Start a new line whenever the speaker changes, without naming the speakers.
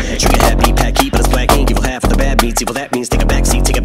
Trigger happy, pack heat, but it's black ink. Evil half of the bad meats, evil that means take a backseat.